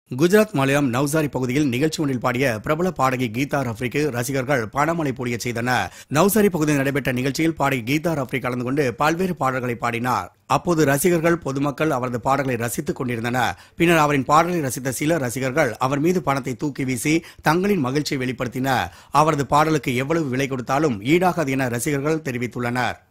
குஜராத் மாநிலம் நவ்சாரி பகுதியில் நிகழ்ச்சி ஒன்றில் பாடிய பிரபல பாடகி கீதா ரஃப்ரிக்கு ரசிகர்கள் பணமழை பொழிய செய்தனர். நவ்சாரி பகுதியில் நடைபெற்ற நிகழ்ச்சியில் பாடகி கீதா ரஃப்ரி கலந்து கொண்டு பல்வேறு பாடல்களை பாடினார். அப்போது ரசிகர்கள், பொதுமக்கள் அவரது பாடல்களை ரசித்துக் கொண்டிருந்தனர். பின்னர் அவரின் பாடலை ரசித்த சில ரசிகர்கள் அவர் மீது பணத்தை தூக்கி வீசி தங்களின் மகிழ்ச்சியை வெளிப்படுத்தினர். அவரது பாடலுக்கு எவ்வளவு விலை கொடுத்தாலும் ஈடாகாது என ரசிகர்கள் தெரிவித்துள்ளனர்.